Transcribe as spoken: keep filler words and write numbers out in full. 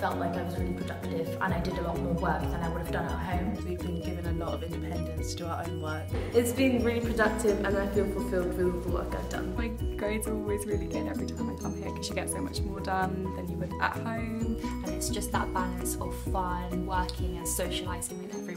felt like I was really productive and I did a lot more work than I would have done at home. We've been given a lot of independence to do our own work. It's been really productive and I feel fulfilled with all the work I've done. My grades are always really good every time I come here because you get so much more done than you would at home. And it's just that balance of fun, working and socialising with everyone.